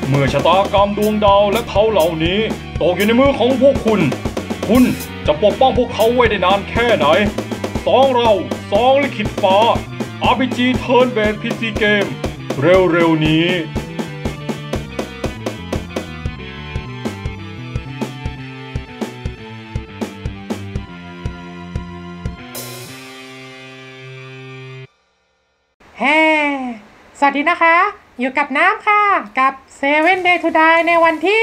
เมื่อชะตากรรมดวงดาวและเขาเหล่านี้ตกอยู่ในมือของพวกคุณคุณจะปกป้องพวกเขาไว้ได้นานแค่ไหนสองเราสองลิขิตฟ้า RPG Turn Based PC Game เร็วๆนี้แฮ่สวัสดีนะคะอยู่กับน้ำค่ะกับ Seven Day to Die ในวันที่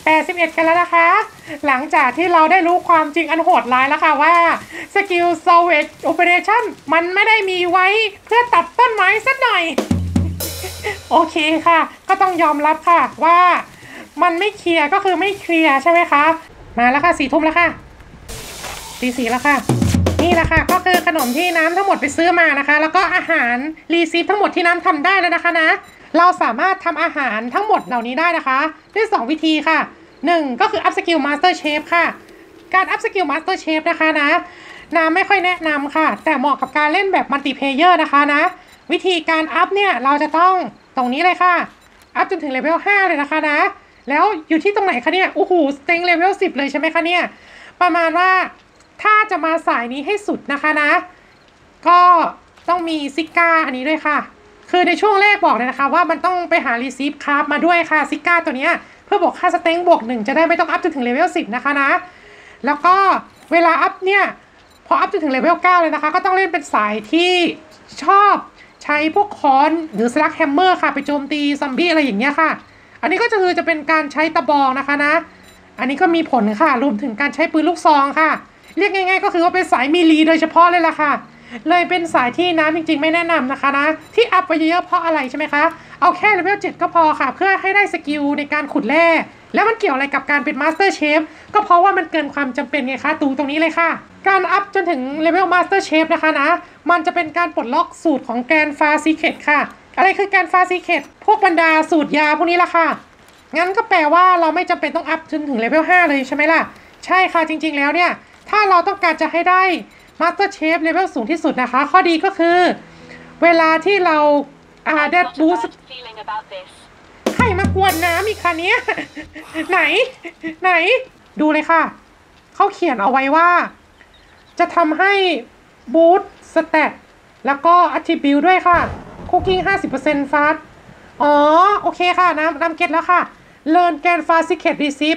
81กันแล้วนะคะหลังจากที่เราได้รู้ความจริงอันโหดร้ายแล้วค่ะว่าสกิล Salvage Operation มันไม่ได้มีไว้เพื่อตัดต้นไม้สักหน่อยโอเคค่ะก็ต้องยอมรับค่ะว่ามันไม่เคลียร์ก็คือไม่เคลียร์ใช่ไหมคะมาแล้วค่ะ4 ทุ่มแล้วค่ะตี 4แล้วค่ะนี่แหละค่ะก็คือขนมที่น้ำทั้งหมดไปซื้อมานะคะแล้วก็อาหารรีซีฟทั้งหมดที่น้ำทำได้แล้วนะคะนะเราสามารถทำอาหารทั้งหมดเหล่านี้ได้นะคะด้วย2วิธีค่ะ1ก็คือ Up Skill Master Chef ค่ะการ Up Skill Master Chef นะคะนะน้ำไม่ค่อยแนะนำค่ะแต่เหมาะกับการเล่นแบบมัลติเพลเยอร์นะคะนะวิธีการอัพเนี่ยเราจะต้องตรงนี้เลยค่ะอัพจนถึงเลเวล5เลยนะคะนะแล้วอยู่ที่ตรงไหนคะเนี่ยโอ้โหสเต็งเลเวล10เลยใช่ไหมคะเนี่ยประมาณว่าถ้าจะมาสายนี้ให้สุดนะคะนะก็ต้องมีซิก้าอันนี้ด้วยค่ะคือในช่วงแรกบอกเลยนะคะว่ามันต้องไปหารีซีฟคราฟมาด้วยค่ะซิก้าตัวเนี้ยเพื่อบอกค่าสเต็งบวก1จะได้ไม่ต้องอัพจนถึงเลเวล10นะคะนะแล้วก็เวลาอัพเนี่ยพออัพจนถึงเลเวล9เลยนะคะก็ต้องเล่นเป็นสายที่ชอบใช้พวกค้อนหรือสลักแฮมเมอร์ค่ะไปโจมตีซอมบี้อะไรอย่างเงี้ยค่ะอันนี้ก็จะเป็นการใช้ตะบองนะคะนะอันนี้ก็มีผลค่ะรวมถึงการใช้ปืนลูกซองค่ะเรียกง่ายๆก็คือว่าเป็นสายมีลีโดยเฉพาะเลยล่ะค่ะเลยเป็นสายที่น้ำจริงๆไม่แนะนำนะคะนะที่อัพไปเยอะๆเพราะอะไรใช่ไหมคะเอาแค่เลเวล7ก็พอค่ะเพื่อให้ได้สกิลในการขุดแร่แล้วมันเกี่ยวอะไรกับการเป็นมาสเตอร์เชฟก็เพราะว่ามันเกินความจำเป็นไงคะตรงนี้เลยค่ะการอัพจนถึงเลเวลมาสเตอร์เชฟนะคะนะมันจะเป็นการปลดล็อกสูตรของแกนฟาซีเคทค่ะอะไรคือแกนฟาซีเคทพวกบรรดาสูตรยาพวกนี้ละค่ะงั้นก็แปลว่าเราไม่จำเป็นต้องอัพจนถึงเลเวล5เลยใช่ไหมล่ะใช่ค่ะจริงๆแล้วเนี่ยถ้าเราต้องการจะให้ได้มาสเตอร์เชฟเลเวลสูงที่สุดนะคะข้อดีก็คือเวลาที่เราได้บูสต์ใครมากวนน้ำอีกคะเนี้ยไหนดูเลยค่ะเขาเขียนเอาไว้ว่าจะทำให้บูสต์สเตตแล้วก็อัตริบิวด้วยค่ะคุกกิ้ง50%ฟาสอ๋อโอเคค่ะน้ำเก็ตแล้วค่ะ Learn Gan Fast Secret Receive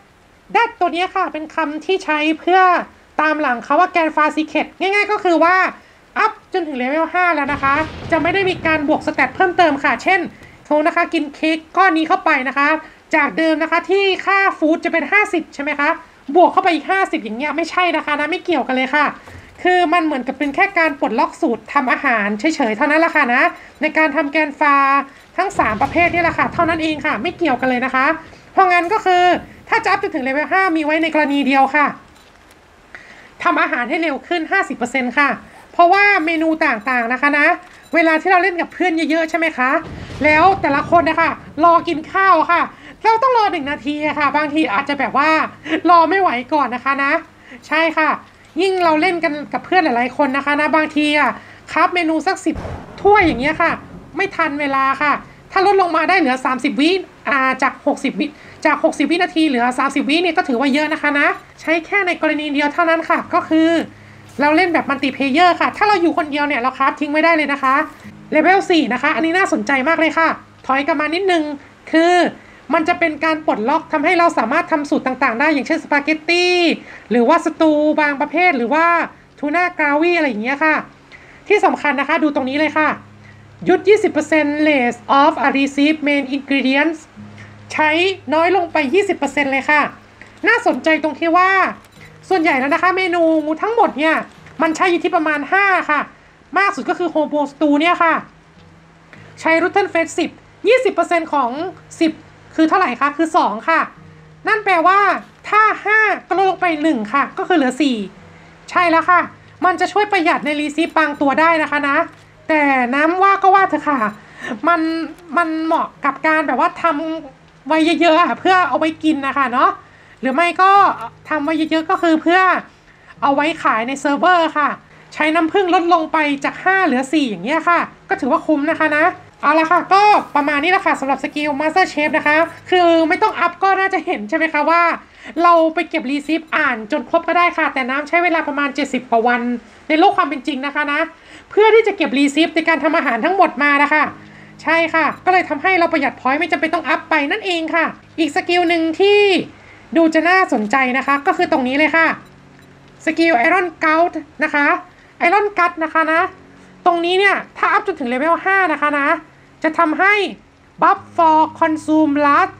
that ตัวนี้ค่ะเป็นคำที่ใช้เพื่อตามหลังเขาว่าแกนฟาซิเคทง่ายๆก็คือว่าอัพจนถึงเลเวล5แล้วนะคะจะไม่ได้มีการบวกสเตตเพิ่มเติมค่ะเช่นโทนะคะกินเค้กก้อนนี้เข้าไปนะคะจากเดิมนะคะที่ค่าฟู้ดจะเป็น50ใช่ไหมคะบวกเข้าไปอีก50อย่างเงี้ยไม่ใช่นะคะนะไม่เกี่ยวกันเลยค่ะคือมันเหมือนกับเป็นแค่การปลดล็อกสูตรทำอาหารเฉยๆเท่านั้นแหละค่ะนะในการทำแกนฟาทั้ง3ประเภทนี่แหละค่ะเท่านั้นเองค่ะไม่เกี่ยวกันเลยนะคะเพราะงั้นก็คือถ้าจะอัพจนถึงเลเวล5มีไว้ในกรณีเดียวค่ะทำอาหารให้เร็วขึ้น 50% ค่ะเพราะว่าเมนูต่างๆนะคะนะเวลาที่เราเล่นกับเพื่อนเยอะๆใช่ไหมคะแล้วแต่ละคนนะคะรอกินข้าวค่ะเราต้องรอ1 นาทีค่ะบางทีอาจจะแบบว่ารอไม่ไหวก่อนนะคะนะใช่ค่ะยิ่งเราเล่นกันกับเพื่อนหลายๆคนนะคะนะบางทีครับเมนูสัก10 ถ้วยอย่างเงี้ยค่ะไม่ทันเวลาค่ะถ้าลดลงมาได้เหลือ30 วิจาก60 วินาทีเหลือ30 วิเนี่ยก็ถือว่าเยอะนะคะนะใช้แค่ในกรณีเดียวเท่านั้นค่ะก็คือเราเล่นแบบมัลติเพลเยอร์ค่ะถ้าเราอยู่คนเดียวเนี่ยเราคราฟทิ้งไม่ได้เลยนะคะเลเวล4นะคะอันนี้น่าสนใจมากเลยค่ะถอยกลับมานิดนึงคือมันจะเป็นการปลดล็อกทำให้เราสามารถทำสูตรต่างๆได้อย่างเช่นสปาเกตตี้หรือว่าสตูบางประเภทหรือว่าทูน่ากราวี่อะไรอย่างเงี้ยค่ะที่สำคัญนะคะดูตรงนี้เลยค่ะหยุด 20% less of a receive main ingredients ใช้น้อยลงไป 20% เลยค่ะน่าสนใจตรงที่ว่าส่วนใหญ่แล้วนะคะเมนูทั้งหมดเนี่ยมันใช้อยู่ที่ประมาณ5ค่ะมากสุดก็คือโฮโบสตูเนี่ยค่ะใช้รูทเทิลเฟส20% ของ10คือเท่าไหร่คะคือ2ค่ะนั่นแปลว่าถ้า5ก็ลดลงไป1ค่ะก็คือเหลือ4ใช่แล้วค่ะมันจะช่วยประหยัดในรีซีฟบางตัวได้นะคะนะแต่น้ำว่าก็ว่าเถอะค่ะมันเหมาะกับการแบบว่าทำไว้เยอะๆเพื่อเอาไว้กินนะคะเนาะหรือไม่ก็ทำไว้เยอะๆก็คือเพื่อเอาไว้ขายในเซิร์ฟเวอร์ค่ะใช้น้ำผึ้งลดลงไปจาก5เหลือ4อย่างเงี้ยค่ะก็ถือว่าคุ้มนะคะนะเอาละค่ะก็ประมาณนี้แหละค่ะสำหรับสกิล Master Chef นะคะคือไม่ต้องอัพก็น่าจะเห็นใช่ไหมคะว่าเราไปเก็บรีซิปอ่านจนครบก็ได้ค่ะแต่น้ำใช้เวลาประมาณ70กว่าวันในโลกความเป็นจริงนะคะนะเพื่อที่จะเก็บรีซิปในการทำอาหารทั้งหมดมานะคะใช่ค่ะก็เลยทำให้เราประหยัดพอยต์ไม่จำเป็นต้องอัพไปนั่นเองค่ะอีกสกิลหนึ่งที่ดูจะน่าสนใจนะคะก็คือตรงนี้เลยค่ะสกิล Iron Gut นะคะ Iron Gut นะคะนะตรงนี้เนี่ยถ้าอัพจนถึงเลเวล5นะคะนะจะทำให้ buff for consume last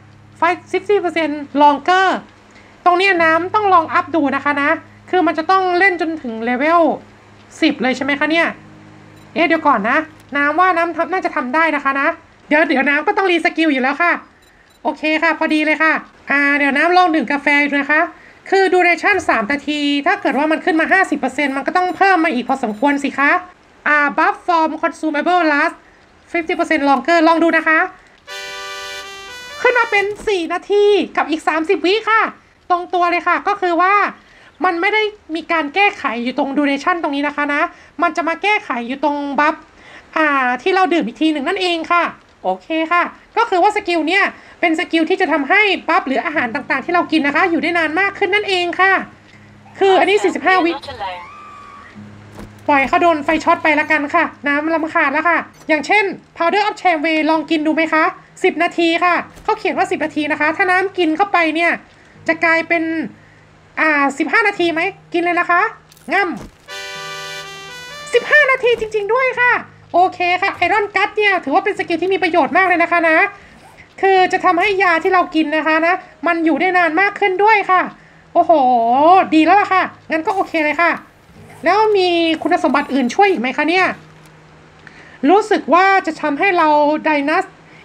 50% longer ตรงนี้น้ำต้องลองอัพดูนะคะนะคือมันจะต้องเล่นจนถึงเลเวล10เลยใช่ไหมคะเนี่ยเดี๋ยวก่อนนะน้ำว่าน้ำน่าจะทำได้นะคะนะเดี๋ยวน้ำก็ต้องรีสกิลอยู่แล้วค่ะโอเคค่ะพอดีเลยค่ะเดี๋ยวน้ำลองดื่มกาแฟดูนะคะคือ duration 3 นาทีถ้าเกิดว่ามันขึ้นมา 50% มันก็ต้องเพิ่มมาอีกพอสมควรสิคะbuff from consumable last 50% longer ลองดูนะคะขึ้นมาเป็น4 นาทีกับอีก30 วิค่ะตรงตัวเลยค่ะก็คือว่ามันไม่ได้มีการแก้ไขอยู่ตรง duration ตรงนี้นะคะนะมันจะมาแก้ไขอยู่ตรงบัฟที่เราดื่มอีกทีหนึ่งนั่นเองค่ะโอเคค่ะก็คือว่าสกิลเนี่ยเป็นสกิลที่จะทำให้บัฟหรืออาหารต่างๆที่เรากินนะคะอยู่ได้นานมากขึ้นนั่นเองค่ะคืออันนี้45 วิปล่อยเขาโดนไฟช็อตไปละกันค่ะน้ำรำคาญแล้วค่ะอย่างเช่น powder of chamway ลองกินดูไหมคะ10 นาทีค่ะเขาเขียนว่า10 นาทีนะคะถ้าน้ำกินเข้าไปเนี่ยจะกลายเป็น15 นาทีไหมกินเลยนะคะง่ำ15 นาทีจริงๆด้วยค่ะโอเคค่ะไอรอนกัตเนี่ยถือว่าเป็นสกิลที่มีประโยชน์มากเลยนะคะนะคือจะทำให้ยาที่เรากินนะคะนะมันอยู่ได้นานมากขึ้นด้วยค่ะโอ้โหดีแล้วล่ะค่ะงั้นก็โอเคเลยค่ะแล้วมีคุณสมบัติอื่นช่วยอีกไหมคะเนี่ยรู้สึกว่าจะทำให้เรา Dinus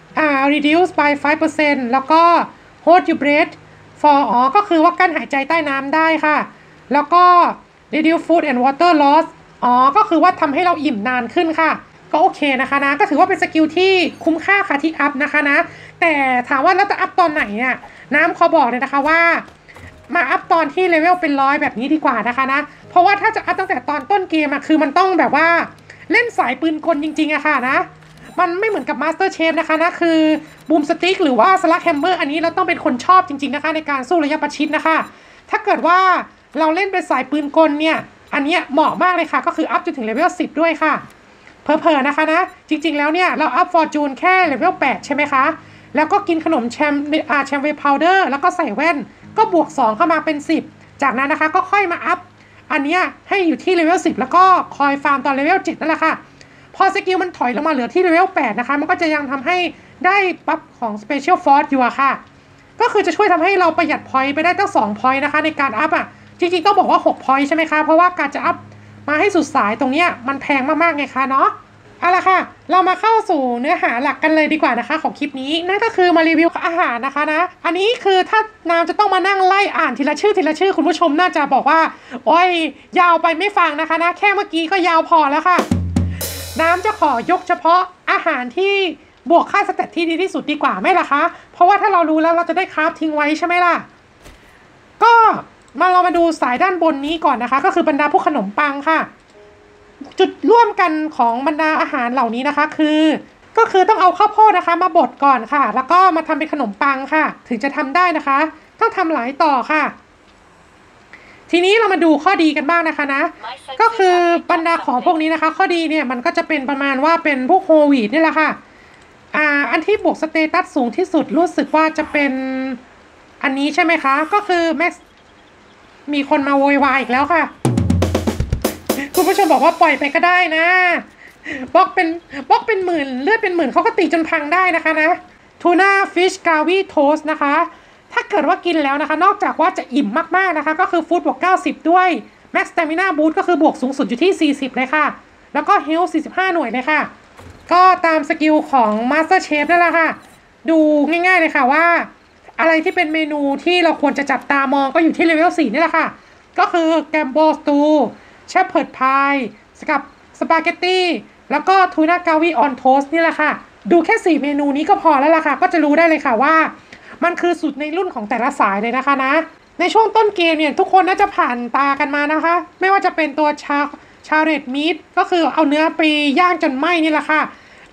reduce by 5% แล้วก็ hold your breath for ก็คือว่ากั้นหายใจใต้น้ำได้ค่ะแล้วก็ reduce food and water loss ก็คือว่าทำให้เราอิ่มนานขึ้นค่ะก็โอเคนะคะนะก็ถือว่าเป็นสกิลที่คุ้มค่าค่ะที่อัพนะคะนะแต่ถามว่าเราจะอัพตอนไหนเนี่ยน้ำขอบอกเลยนะคะว่ามาอัพตอนที่เลเวลเป็น100แบบนี้ดีกว่านะคะนะเพราะว่าถ้าจะอัพตั้งแต่ตอนต้นเกมคือมันต้องแบบว่าเล่นสายปืนกลจริงๆอะค่ะนะมันไม่เหมือนกับ Master Chef นะคะนะคือบูมสติ๊กหรือว่าสลักแฮมเมอร์อันนี้เราต้องเป็นคนชอบจริงๆนะคะในการสู้ระยะประชิดนะคะถ้าเกิดว่าเราเล่นเป็นสายปืนกลเนี่ยอันนี้เหมาะมากเลยค่ะก็คืออัพจนถึงเลเวล10ด้วยค่ะเพอๆนะคะนะจริงๆแล้วเนี่ยเราอัพฟอร์จูนแค่เลเวล8ใช่ไหมคะแล้วก็กินขนมแชมเวย์พาวเดอร์แล้วก็ใส่แว่นก็บวก2เข้ามาเป็น10จากนั้นนะคะก็ค่อยมาอัพอันนี้ให้อยู่ที่เลเวล10แล้วก็คอยฟาร์มตอนเลเวล7นั่นแหละค่ะพอสกิลมันถอยลงมาเหลือที่เลเวล8นะคะมันก็จะยังทำให้ได้บัฟของ Special Force อยู่อะค่ะก็คือจะช่วยทำให้เราประหยัดพอยต์ไปได้ตั้ง2พอยต์นะคะในการอัพจริงๆต้องบอกว่า6พอยต์ใช่ไหมคะเพราะว่าการจะอัพมาให้สุดสายตรงเนี้ยมันแพงมากๆไงคะเนาะเอาล่ะค่ะเรามาเข้าสู่เนื้อหาหลักกันเลยดีกว่านะคะของคลิปนี้นั่นก็คือมารีวิวอาหารนะคะนะอันนี้คือถ้าน้ำจะต้องมานั่งไล่อ่านทีละชื่อคุณผู้ชมน่าจะบอกว่าโอ้ยยาวไปไม่ฟังนะคะนะแค่เมื่อกี้ก็ยาวพอแล้วค่ะน้ำจะขอยกเฉพาะอาหารที่บวกค่าสเตตที่ดีที่สุดดีกว่าไหมล่ะคะเพราะว่าถ้าเรารู้แล้วเราจะได้คราฟทิ้งไว้ใช่ไหมล่ะก็เรามาดูสายด้านบนนี้ก่อนนะคะก็คือบรรดาพวกขนมปังค่ะจุดร่วมกันของบรรดาอาหารเหล่านี้นะคะก็คือต้องเอาข้าวโพดนะคะมาบดก่อนค่ะแล้วก็มาทำเป็นขนมปังค่ะถึงจะทำได้นะคะต้องทำหลายต่อค่ะทีนี้เรามาดูข้อดีกันบ้างนะคะนะก็คือบรรดาของพวกนี้นะคะข้อดีเนี่ยมันก็จะเป็นประมาณว่าเป็นพวกโฮลวีทนี่แหละค่ะอันที่บวกสเตตัสสูงที่สุดรู้สึกว่าจะเป็นอันนี้ใช่ไหมคะก็คือแม็กซ์มีคนมาโวยวายอีกแล้วค่ะคุณผู้ชมบอกว่าปล่อยไปก็ได้นะบล็อกเป็นหมื่นเลือดเป็นหมื่นเขาก็ตีจนพังได้นะคะนะทูน่าฟิชกาวีโทสนะคะถ้าเกิดว่ากินแล้วนะคะนอกจากว่าจะอิ่มมากๆนะคะก็คือฟู้ดบวก90ด้วยแม็กซ์สเตมิน่าบูสต์ก็คือบวกสูงสุดอยู่ที่40เลยค่ะแล้วก็เฮลท์45หน่วยเลยค่ะก็ตามสกิลของ Master Chef นั่นแหละค่ะดูง่ายๆเลยค่ะว่าอะไรที่เป็นเมนูที่เราควรจะจับตามองก็อยู่ที่เลเวล4นี่แหละค่ะก็คือแกมโบสตูเชฟเพิร์ดพายกับสปาเกตตี้แล้วก็ทูน่ากาวีออนโทสนี่แหละค่ะดูแค่4เมนูนี้ก็พอแล้วล่ะค่ะก็จะรู้ได้เลยค่ะว่ามันคือสูตรในรุ่นของแต่ละสายเลยนะคะนะในช่วงต้นเกมเนี่ยทุกคนน่าจะผ่านตากันมานะคะไม่ว่าจะเป็นตัวชาเรตมีทก็คือเอาเนื้อไปย่างจนไหม้นี่แหละค่ะ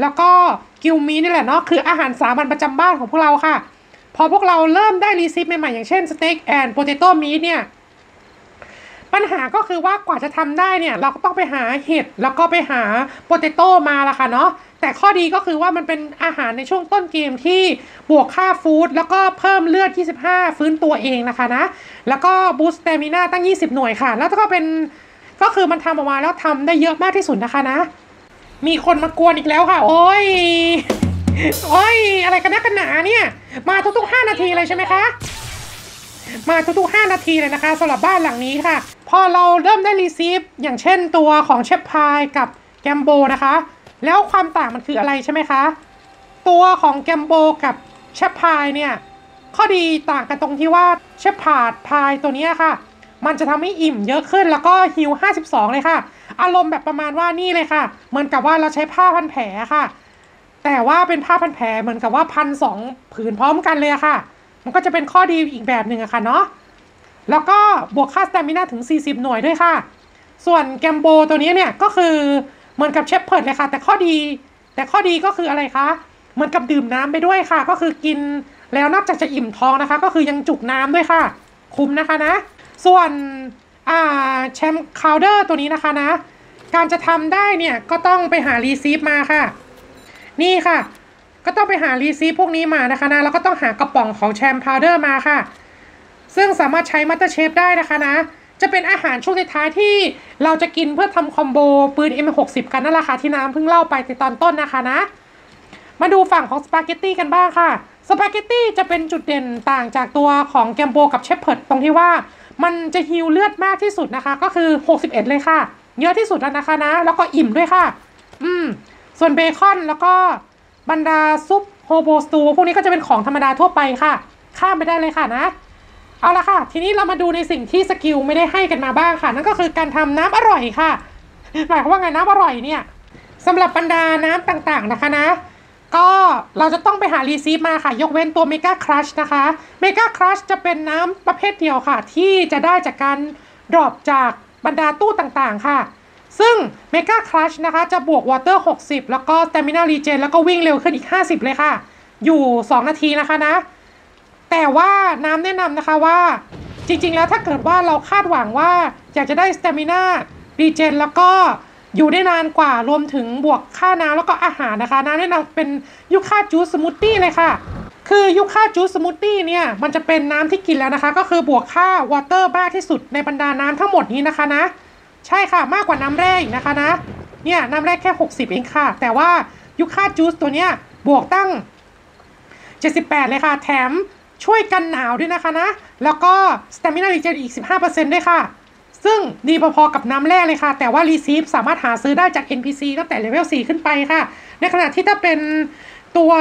แล้วก็กิลมีนี่แหละเนาะคืออาหารสามัญประจำบ้านของพวกเราค่ะพอพวกเราเริ่มได้รีซิปใหม่ๆอย่างเช่นสเต็กแอนด์โปเตโต้มีทเนี่ยปัญหาก็คือว่ากว่าจะทำได้เนี่ยเราก็ต้องไปหาเห็ดแล้วก็ไปหาโปเตโต้มาละค่ะเนาะแต่ข้อดีก็คือว่ามันเป็นอาหารในช่วงต้นเกมที่บวกค่าฟู้ดแล้วก็เพิ่มเลือด25ฟื้นตัวเองนะคะนะแล้วก็บูสต์สเตมิน่าตั้ง20หน่วยค่ะแล้วก็เป็นก็คือมันทำออกมาแล้วทำได้เยอะมากที่สุดนะคะนะมีคนมากวนอีกแล้วค่ะโอ้ยอะไรกันนักกันหนาเนี่ยมาทุกๆ5นาทีเลยใช่ไหมคะมาทุกๆ5นาทีเลยนะคะสำหรับบ้านหลังนี้ค่ะพอเราเริ่มได้รีซีฟอย่างเช่นตัวของเชฟพายกับแกมโบนะคะแล้วความต่างมันคืออะไรใช่ไหมคะตัวของแกมโบกับเชฟพายเนี่ยข้อดีต่างกันตรงที่ว่าเชฟพายตัวนี้ค่ะมันจะทำให้อิ่มเยอะขึ้นแล้วก็ฮิว52เลยค่ะอารมณ์แบบประมาณว่านี่เลยค่ะเหมือนกับว่าเราใช้ผ้าพันแผลค่ะแต่ว่าเป็นผ้าพันแผลเหมือนกับว่า1,200 ผืนพร้อมกันเลยค่ะมันก็จะเป็นข้อดีอีกแบบหนึ่งอะค่ะเนาะแล้วก็บวกค่าสเตมิน่าถึง40หน่วยด้วยค่ะส่วนแกมโบตัวนี้เนี่ยก็คือเหมือนกับเชฟเพิร์ดเลยค่ะแต่ข้อดีก็คืออะไรคะเหมือนกับดื่มน้ำไปด้วยค่ะก็คือกินแล้วนอกจากจะอิ่มท้องนะคะก็คือยังจุกน้ำด้วยค่ะคุ้มนะคะนะส่วนแชมป์คาวเดอร์ตัวนี้นะคะนะการจะทำได้เนี่ยก็ต้องไปหารีซีฟมาค่ะนี่ค่ะก็ต้องไปหารีซีฟพวกนี้มานะคะนะแล้วก็ต้องหากระป๋องของแชมป์พาวเดอร์มาค่ะซึ่งสามารถใช้มัตเตอร์เชฟได้นะคะนะจะเป็นอาหารช่วงท้ายๆที่เราจะกินเพื่อทำคอมโบปืน M60 กันนั่นแหละค่ะที่น้ำเพิ่งเล่าไปในตอนต้นนะคะนะมาดูฝั่งของสปาเกตตี้กันบ้างค่ะสปาเกตตี้จะเป็นจุดเด่นต่างจากตัวของแกมโบกับเชฟเพิร์ดตรงที่ว่ามันจะฮิวเลือดมากที่สุดนะคะก็คือ61เลยค่ะเยอะที่สุดแล้วนะคะนะแล้วก็อิ่มด้วยค่ะส่วนเบคอนแล้วก็บรรดาซุปโฮโบสตูพวกนี้ก็จะเป็นของธรรมดาทั่วไปค่ะข้ามไปได้เลยค่ะนะเอาละค่ะทีนี้เรามาดูในสิ่งที่สกิลไม่ได้ให้กันมาบ้างค่ะนั่นก็คือการทำน้ำอร่อยค่ะหมายความว่าไงน้ำอร่อยเนี่ยสำหรับบรรดาน้ำต่างๆนะคะนะก็เราจะต้องไปหารีซีฟมาค่ะยกเว้นตัวเมกาครัชนะคะเมกาครัชจะเป็นน้ำประเภทเดียวค่ะที่จะได้จากการดรอปจากบรรดาตู้ต่างๆค่ะซึ่งเมกาครัชนะคะจะบวกวอเตอร์60แล้วก็สเตมิน่ารีเจนแล้วก็วิ่งเร็วขึ้นอีก50เลยค่ะอยู่2นาทีนะคะนะแต่ว่าน้ำแนะนำนะคะว่าจริงๆแล้วถ้าเกิดว่าเราคาดหวังว่าอยากจะได้สเตมิน่ารีเจนแล้วก็อยู่ได้นานกว่ารวมถึงบวกค่าน้ำแล้วก็อาหารนะคะน้ำแนะนำเป็นยูคาจูสสมูทตี้เลยค่ะคือยูคาจูสสมูทตี้เนี่ยมันจะเป็นน้ำที่กินแล้วนะคะก็คือบวกค่าวอเตอร์มากที่สุดในบรรดาน้ำทั้งหมดนี้นะคะนะใช่ค่ะมากกว่าน้ำแร่อีกนะคะนะเนี่ยน้ำแร่แค่60เองค่ะแต่ว่ายูคาจูสตัวเนี้ยบวกตั้ง78เลยค่ะแถมช่วยกันหนาวด้วยนะคะนะแล้วก็สเตมิน่ารีเจนอีก 15% ด้วยค่ะซึ่งดีพอๆกับน้ำแร่เลยค่ะแต่ว่ารีซีฟสามารถหาซื้อได้จาก NPC ตั้งแต่เลเวล4ขึ้นไปค่ะในขณะที่ถ้าเป็นตัว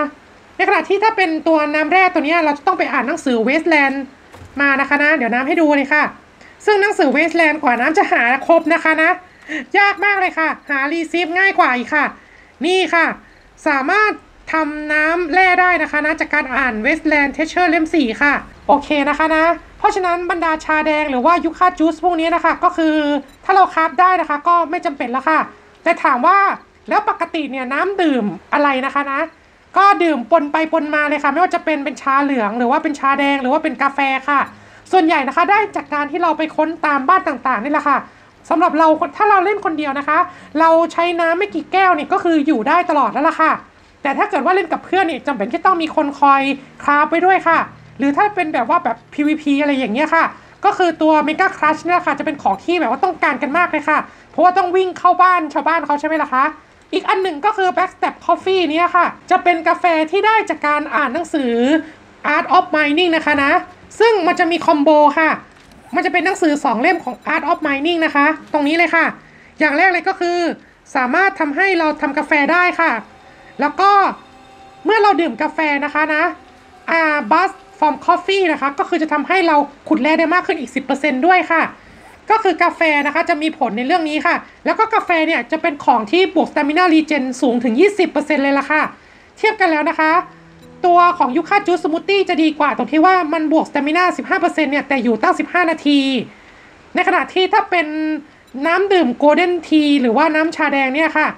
น้ำแร่ตัวนี้เราจะต้องไปอ่านหนังสือ Wasteland มานะคะนะเดี๋ยวน้ำให้ดูเลยค่ะซึ่งหนังสือ Wasteland กว่าน้ำจะหาครบนะคะนะยากมากเลยค่ะหารีซีฟง่ายกว่าอีกค่ะนี่ค่ะสามารถทำน้ำแร่ได้นะคะนะจากการอ่าน Wasteland Treasure เล่ม 4 ค่ะโอเคนะคะนะเพราะฉะนั้นบรรดาชาแดงหรือว่ายูคาจูสพวกนี้นะคะก็คือถ้าเราคราฟได้นะคะก็ไม่จำเป็นแล้วค่ะแต่ถามว่าแล้วปกติเนี่ยน้ำดื่มอะไรนะคะนะก็ดื่มปนไปปนมาเลยค่ะไม่ว่าจะเป็นชาเหลืองหรือว่าเป็นชาแดงหรือว่าเป็นกาแฟค่ะส่วนใหญ่นะคะได้จากการที่เราไปค้นตามบ้านต่างๆนี่แหละค่ะสำหรับเราถ้าเราเล่นคนเดียวนะคะเราใช้น้ำไม่กี่แก้วนี่ก็คืออยู่ได้ตลอดแล้วล่ะค่ะแต่ถ้าเกิดว่าเล่นกับเพื่อนนี่จำเป็นที่ต้องมีคนคอยคราฟไปด้วยค่ะหรือถ้าเป็นแบบว่าแบบ PVP อะไรอย่างเงี้ยค่ะก็คือตัว Mega Crush เนี่ยค่ะจะเป็นของที่แบบว่าต้องการกันมากเลยค่ะเพราะว่าต้องวิ่งเข้าบ้านชาวบ้านเขาใช่ไหมล่ะคะอีกอันหนึ่งก็คือ Backstep Coffee เนี่ยค่ะจะเป็นกาแฟที่ได้จากการอ่านหนังสือ Art of Mining นะคะนะซึ่งมันจะมีคอมโบค่ะมันจะเป็นหนังสือ2เล่มของ Art of Mining นะคะตรงนี้เลยค่ะอย่างแรกเลยก็คือสามารถทำให้เราทำกาแฟได้ค่ะแล้วก็เมื่อเราดื่มกาแฟนะคะนะBuzz from Coffee นะคะก็คือจะทำให้เราขุดแร่ได้มากขึ้นอีก 10% ด้วยค่ะก็คือกาแฟนะคะจะมีผลในเรื่องนี้ค่ะแล้วก็กาแฟเนี่ยจะเป็นของที่บวก Stamina Regen สูงถึง 20% เลยล่ะค่ะเทียบกันแล้วนะคะตัวของยูคาจูสสมูทตี้จะดีกว่าตรงที่ว่ามันบวก Stamina 15% เนี่ยแต่อยู่ตั้ง15นาทีในขณะที่ถ้าเป็นน้ำดื่ม Golden Tea หรือว่าน้ำชาแดงเนี่ยค่ะ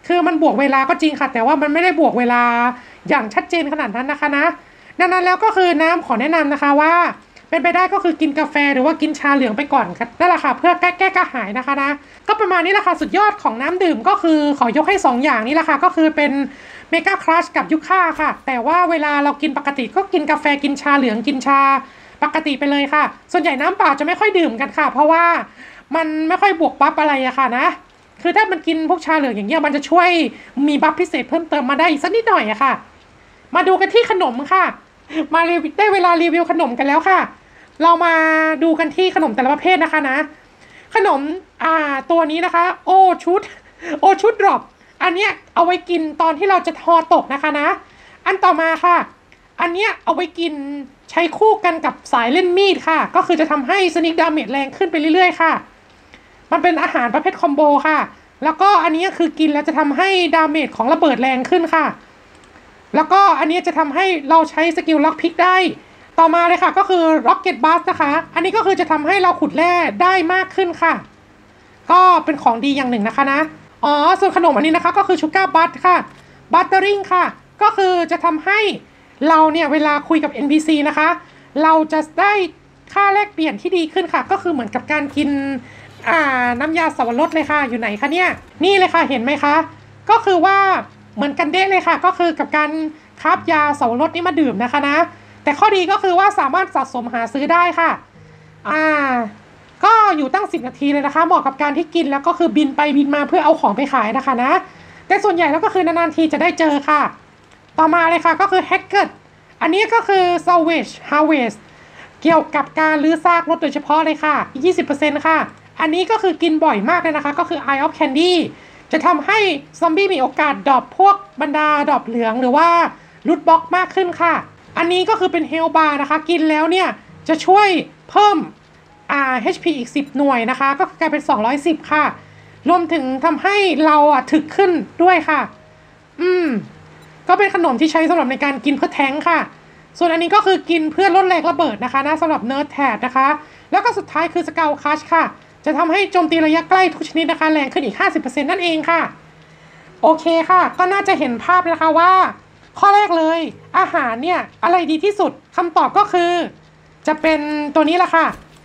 คือมันบวกเวลาก็จริงค่ะแต่ว่ามันไม่ได้บวกเวลาอย่างชัดเจนขนาดนั้นนะคะนะดังนั้นแล้วก็คือน้ำขอแนะนำนะคะว่าเป็นไปได้ก็คือกินกาแฟหรือว่ากินชาเหลืองไปก่อนครับนั่นแหละค่ะเพื่อแก้กระหายนะคะนะก็ประมาณนี้แหละค่ะสุดยอดของน้ำดื่มก็คือขอยกให้2อย่างนี้แหละค่ะก็คือเป็นเมกาครัชกับยูค่าค่ะแต่ว่าเวลาเรากินปกติก็กินกาแฟกินชาเหลืองกินชาปกติไปเลยค่ะส่วนใหญ่น้ำเปล่าจะไม่ค่อยดื่มกันค่ะเพราะว่ามันไม่ค่อยบวกบัฟอะไรอะค่ะนะคือถ้ามันกินพวกชาเหลืองอย่างเงี้ยมันจะช่วยมีบัฟพิเศษเพิ่มเติมมาได้อีกสักนิดหน่อยอะค่ะมาดูกันที่ขนมค่ะมาได้เวลารีวิวขนมกันแล้วค่ะเรามาดูกันที่ขนมแต่ละประเภทนะคะนะขนมตัวนี้นะคะโอชุดดรอปอันเนี้ยเอาไว้กินตอนที่เราจะทอตกนะคะนะอันต่อมาค่ะอันเนี้ยเอาไว้กินใช้คู่กันกับสายเล่นมีดค่ะก็คือจะทำให้สนิกดาเมจแรงขึ้นไปเรื่อยๆค่ะมันเป็นอาหารประเภทคอมโบค่ะแล้วก็อันนี้คือกินแล้วจะทำให้ดาเมจของระเบิดแรงขึ้นค่ะแล้วก็อันนี้จะทำให้เราใช้สกิลล็อกพิกได้ต่อมาเลยค่ะก็คือ Rocket Blast นะคะอันนี้ก็คือจะทำให้เราขุดแร่ได้มากขึ้นค่ะก็เป็นของดีอย่างหนึ่งนะคะนะส่วนขนมอันนี้นะคะก็คือ Sugar Butt ค่ะ Buttering ค่ะก็คือจะทำให้เราเนี่ยเวลาคุยกับ NPC นะคะเราจะได้ค่าแลกเปลี่ยนที่ดีขึ้นค่ะก็คือเหมือนกับการกินน้ำยาสับปะรดเลยค่ะอยู่ไหนคะเนี่ยนี่เลยค่ะเห็นไหมคะก็คือว่าเหมือนกันเด้เลยค่ะก็คือกับการคราฟยาสับปะรดนี่มาดื่มนะคะนะแต่ข้อดีก็คือว่าสามารถสะสมหาซื้อได้ค่ะก็อยู่ตั้ง10 นาทีเลยนะคะเหมาะกับการที่กินแล้วก็คือบินไปบินมาเพื่อเอาของไปขายนะคะนะแต่ส่วนใหญ่แล้วก็คือนานๆทีจะได้เจอค่ะต่อมาเลยค่ะก็คือ Hackett อันนี้ก็คือ Salvage Harvest เกี่ยวกับการรื้อซากรถโดยเฉพาะเลยค่ะ 20% ค่ะอันนี้ก็คือกินบ่อยมากเลยนะคะก็คือ Eye of Candy จะทำให้ซอมบี้มีโอกาสดรอปพวกบรรดาดรอปเหลืองหรือว่ารูทบ็อกมากขึ้นค่ะอันนี้ก็คือเป็นเฮลบาร์นะคะกินแล้วเนี่ยจะช่วยเพิ่มHP อีก10 หน่วยนะคะก็กลายเป็น210ค่ะรวมถึงทำให้เราถึกขึ้นด้วยค่ะก็เป็นขนมที่ใช้สำหรับในการกินเพื่อแท้งค่ะส่วนอันนี้ก็คือกินเพื่อลดแรงระเบิดนะคะนะสำหรับเนิร์ดแทดนะคะแล้วก็สุดท้ายคือสเกลคัชค่ะจะทำให้โจมตีระยะใกล้ทุกชนิดนะคะแรงขึ้นอีก 50% นั่นเองค่ะโอเคค่ะก็น่าจะเห็นภาพนะคะว่าข้อแรกเลยอาหารเนี่ยอะไรดีที่สุดคำตอบก็คือจะเป็นตัวนี้แหละค่ะ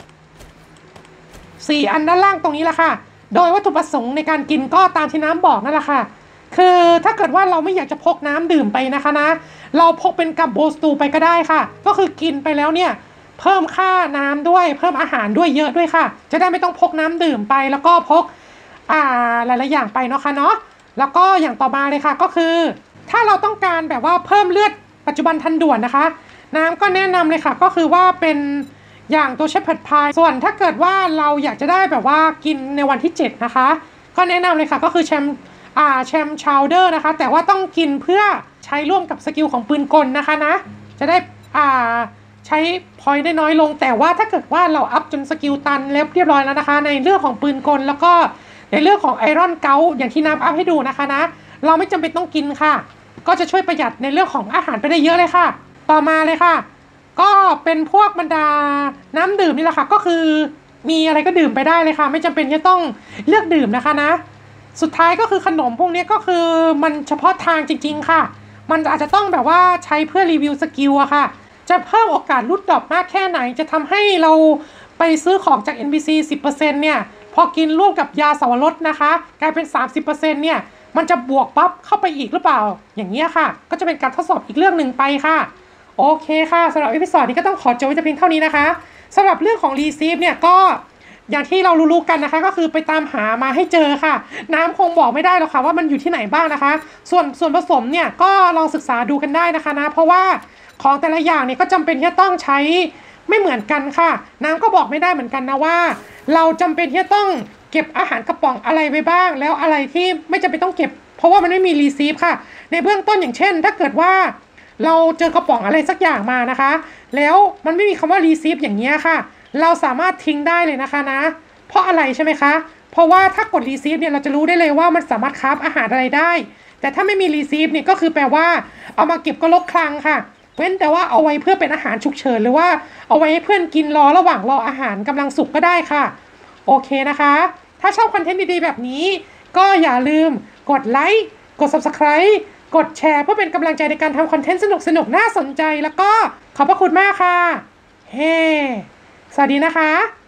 4 อันด้านล่างตรงนี้แหละค่ะโดยวัตถุประสงค์ในการกินก็ตามที่น้ำบอกนั่นแหละค่ะคือถ้าเกิดว่าเราไม่อยากจะพกน้ำดื่มไปนะคะนะเราพกเป็นกัมโบสตูไปก็ได้ค่ะก็คือกินไปแล้วเนี่ยเพิ่มค่าน้ำด้วยเพิ่มอาหารด้วยเยอะด้วยค่ะจะได้ไม่ต้องพกน้ำดื่มไปแล้วก็พกหลายๆอย่างไปเนาะค่ะเนาะแล้วก็อย่างต่อมาเลยค่ะก็คือถ้าเราต้องการแบบว่าเพิ่มเลือดปัจจุบันทันด่วนนะคะน้ำก็แนะนำเลยค่ะก็คือว่าเป็นอย่างตัวเชฟเพิร์ดพายส่วนถ้าเกิดว่าเราอยากจะได้แบบว่ากินในวันที่7นะคะก็แนะนำเลยค่ะก็คือแชมชาวเดอร์นะคะแต่ว่าต้องกินเพื่อใช้ร่วมกับสกิลของปืนกลนะคะนะจะได้ใช้พอยต์ได้น้อยลงแต่ว่าถ้าเกิดว่าเราอัพจนสกิลตันเรียบร้อยแล้วนะคะในเรื่องของปืนกลแล้วก็ในเรื่องของไอรอนเกาอย่างที่น้ำอัพให้ดูนะคะนะเราไม่จำเป็นต้องกินค่ะก็จะช่วยประหยัดในเรื่องของอาหารไปได้เยอะเลยค่ะต่อมาเลยค่ะก็เป็นพวกบรรดาน้ำดื่มนี่แหละค่ะก็คือมีอะไรก็ดื่มไปได้เลยค่ะไม่จำเป็นจะต้องเลือกดื่มนะคะนะสุดท้ายก็คือขนมพวกนี้ก็คือมันเฉพาะทางจริงๆค่ะมันอาจจะต้องแบบว่าใช้เพื่อรีวิวสกิลอะค่ะจะเพิ่มโอกาสรูดดรอปมากแค่ไหนจะทำให้เราไปซื้อของจาก NPC 10% เนี่ยพอกินร่วมกับยาสับปะรดนะคะกลายเป็น 30% เนี่ยมันจะบวกปั๊บเข้าไปอีกหรือเปล่าอย่างเงี้ยค่ะก็จะเป็นการทดสอบอีกเรื่องหนึ่งไปค่ะโอเคค่ะสำหรับเอพิโซดนี้ก็ต้องขอจบไว้แต่เพียงเท่านี้นะคะสำหรับเรื่องของรีซีฟเนี่ยก็อย่างที่เรารู้ๆกันนะคะก็คือไปตามหามาให้เจอค่ะน้ำคงบอกไม่ได้หรอกค่ะว่ามันอยู่ที่ไหนบ้างนะคะส่วนผสมเนี่ยก็ลองศึกษาดูกันได้นะคะนะเพราะว่าของแต่ละอย่างเนี่ยก็จำเป็นที่จะต้องใช้ไม่เหมือนกันค่ะน้ำก็บอกไม่ได้เหมือนกันนะว่าเราจำเป็นที่จะต้องเก็บอาหารกระป๋องอะไรไว้บ้างแล้วอะไรที่ไม่จำเป็นต้องเก็บเพราะว่ามันไม่มีรีซีฟค่ะในเบื้องต้นอย่างเช่นถ้าเกิดว่าเราเจอกระป๋องอะไรสักอย่างมานะคะแล้วมันไม่มีคำว่ารีซีฟอย่างเงี้ยค่ะเราสามารถทิ้งได้เลยนะคะนะเพราะอะไรใช่ไหมคะเพราะว่าถ้ากดรีซีฟเนี่ยเราจะรู้ได้เลยว่ามันสามารถคราฟอาหารอะไรได้แต่ถ้าไม่มีรีซีฟเนี่ยก็คือแปลว่าเอามาเก็บก็ลกคลังค่ะเว้นแต่ว่าเอาไว้เพื่อเป็นอาหารฉุกเฉินหรือว่าเอาไว้ให้เพื่อนกินระหว่างรออาหารกำลังสุกก็ได้ค่ะโอเคนะคะถ้าชอบคอนเทนต์ดีๆแบบนี้ก็อย่าลืมกดไลค์กด Subscribe กดแชร์เพื่อเป็นกำลังใจในการทำคอนเทนต์สนุกๆน่าสนใจแล้วก็ขอบพระคุณมากค่ะเฮ้สวัสดีนะคะ